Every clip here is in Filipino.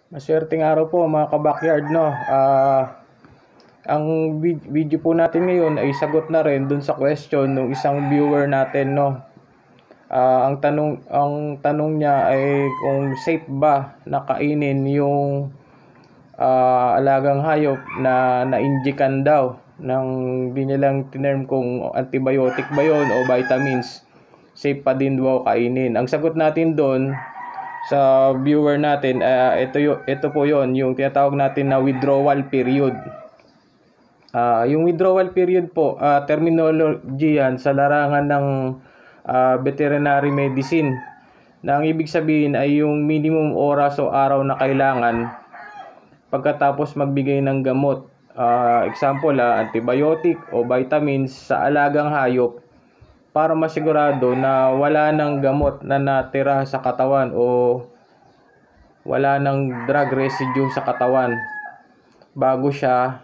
Maswerteng araw po mga ka-backyard, no. Ang video po natin ngayon ay sagot na rin dun sa question ng isang viewer natin, no. Ang tanong niya ay kung safe ba na kainin yung alagang hayop na na-injikan daw ng binilang tinerm kung antibiotic ba yun o vitamins. Safe pa din daw kainin. Ang sagot natin doon sa viewer natin, ito po yon, yung tinatawag natin na withdrawal period. Yung withdrawal period po, terminology yan sa larangan ng veterinary medicine, na ang ibig sabihin ay yung minimum oras o araw na kailangan pagkatapos magbigay ng gamot. Example, antibiotic o vitamins sa alagang hayop para masigurado na wala ng gamot na natira sa katawan o wala ng drug residue sa katawan bago siya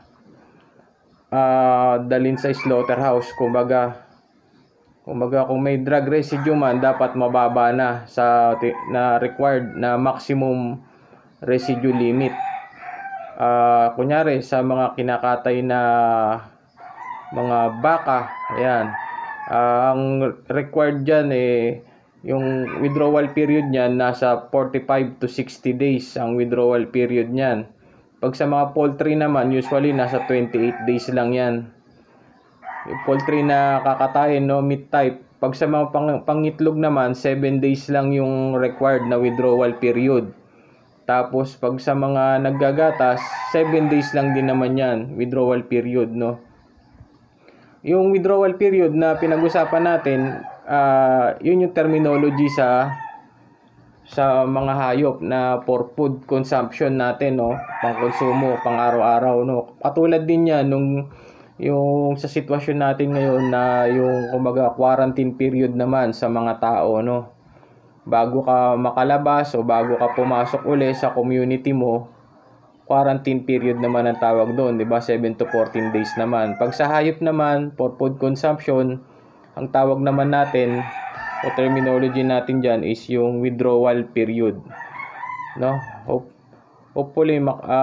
dalhin sa slaughterhouse. Kumbaga kung may drug residue man, dapat mababa na sa na required na maximum residue limit. Kunyari sa mga kinakatay na mga baka, ayan, ang required dyan yung withdrawal period niyan nasa 45 to 60 days ang withdrawal period niyan. Pag sa mga poultry naman, usually nasa 28 days lang yan. Yung poultry na kakatayin, no, meat type. Pag sa mga pangitlog naman, 7 days lang yung required na withdrawal period. Tapos pag sa mga naggagatas, 7 days lang din naman yan, withdrawal period, no. Yung withdrawal period na pinag-usapan natin, yun yung terminology sa mga hayop na for food consumption natin, no, pang konsumo, pang araw-araw, no. Katulad din yan yung sa sitwasyon natin ngayon na yung kumbaga quarantine period naman sa mga tao, no. Bago ka makalabas o bago ka pumasok uli sa community mo, quarantine period naman ang tawag doon, 'di ba? 7 to 14 days naman. Pag sa hayop naman, for food consumption, ang tawag naman natin o terminology natin diyan is yung withdrawal period, no? Hopefully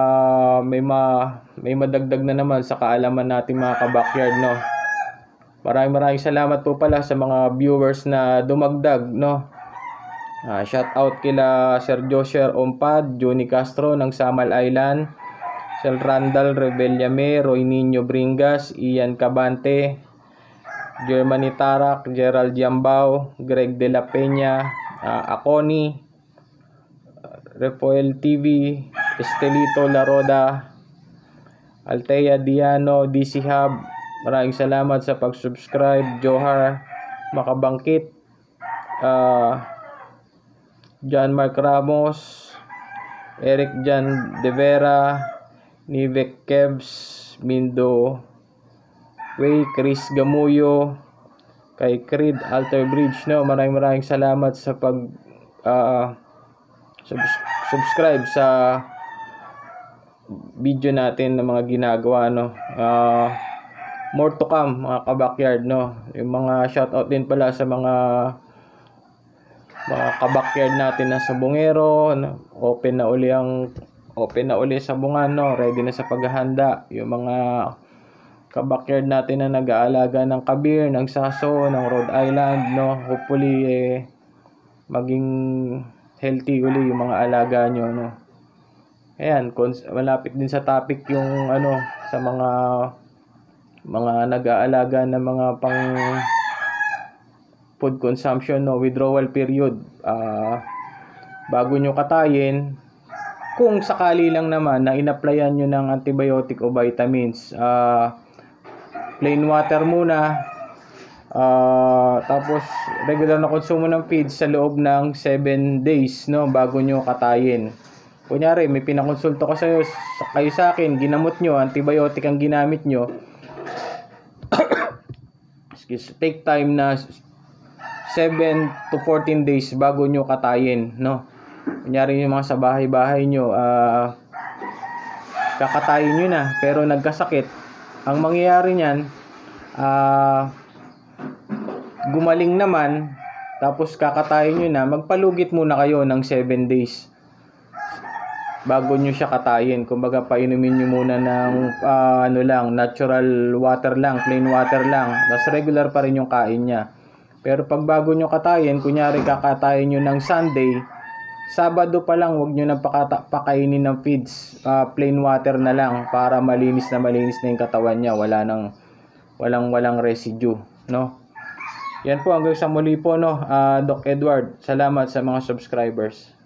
may madagdag na naman sa kaalaman natin mga ka-backyard, no. Maraming salamat po pala sa mga viewers na dumagdag, no. Shout out kila Sir Josher Ompad, Johnny Castro ng Samal Island, Sir Randall Rebellame, Roy Nino Bringas, Ian Cabante, Germany Tarak, Gerald Yambao, Greg De La Peña, Aconi, Rafael TV, Estelito Laroda, Altea Diano, DC Hub. Maraming salamat sa pag-subscribe. Johar Makabangkit, John Mark Ramos, Eric Jan De Vera, Nivek Kebs, Mindo Way, Chris Gamuyo, kay Creed Alter Bridge, no. Maraming salamat sa pag subscribe sa video natin ng mga ginagawa, no. More to come mga ka-backyard, no. Yung mga shoutout din pala sa mga ka-backyard natin na sa bungero, no? Open na uli sa bungan, no. Ready na sa paghahanda. Yung mga ka-backyard natin na nag-aalaga ng kabir, ng saso, ng Rhode Island, no. Hopefully maging healthy uli yung mga alaga nyo, no. Ayan, malapit din sa topic yung sa mga nag-aalaga ng mga pang food consumption, no, withdrawal period. Bago nyo katayin, kung sakali lang naman na in-applyan nyo ng antibiotic o vitamins, plain water muna, tapos regular na konsumo ng feeds sa loob ng 7 days, no, bago nyo katayin. Kunyari may pinakonsulta ko kayo sa akin, ginamot nyo, antibiotic ang ginamit nyo, take time na 7 to 14 days bago nyo katayin, no. Kunyari yung mga sa bahay-bahay nyo, kakatayin nyo na pero nagkasakit. Ang mangyayari niyan, gumaling naman, tapos kakatayin nyo na, magpalugit muna kayo ng 7 days. bago nyo siya katayin. Kumbaga painumin nyo muna ng ano lang, natural water lang, plain water lang. Tapos regular pa rin yung kain niya. Pero pag bago nyo katayin, kunyari kakatayin nyo ng Sunday, Sabado pa lang wag nyo na pakainin ng feeds, plain water na lang para malinis na yung katawan niya, walang residue, no? Yan po, hanggang sa muli po, no, Doc Edward. Salamat sa mga subscribers.